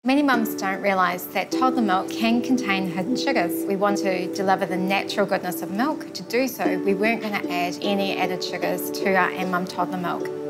Many mums don't realise that toddler milk can contain hidden sugars. We want to deliver the natural goodness of milk. To do so, we weren't going to add any added sugars to our Anmum toddler milk.